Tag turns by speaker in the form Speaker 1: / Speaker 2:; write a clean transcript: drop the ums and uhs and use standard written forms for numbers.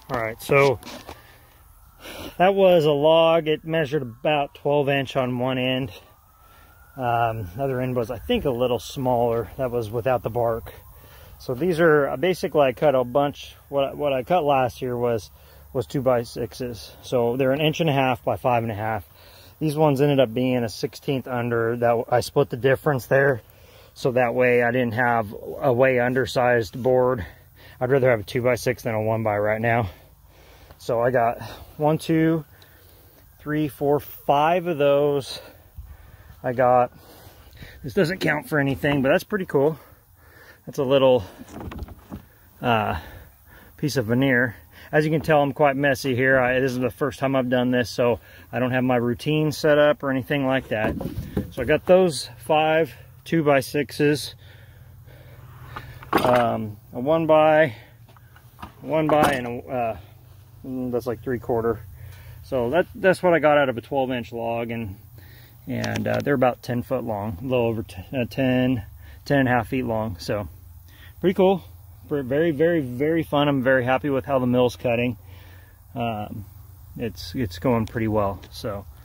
Speaker 1: All right, so that was a log. It measured about 12" on one end. Other end was, I think, a little smaller. That was without the bark. So these are basically, I cut a bunch. What I cut last year was 2x6s. So they're 1.5" by 5.5. These ones ended up being a 1/16 under. That I split the difference there, so that way I didn't have a way undersized board. I'd rather have a 2x6 than a 1x right now. So I got 1, 2, 3, 4, 5 of those. I got, this doesn't count for anything, but that's pretty cool. That's a little piece of veneer. As you can tell, I'm quite messy here. This is the first time I've done this, so I don't have my routine set up or anything like that. So I got those 5 2x6s, a 1x, and that's like 3/4. So that's what I got out of a 12" log, and they're about 10 foot long, a little over 10.5 feet long. So pretty cool. Very, very, very fun. I'm very happy with how the mill's cutting. It's going pretty well. So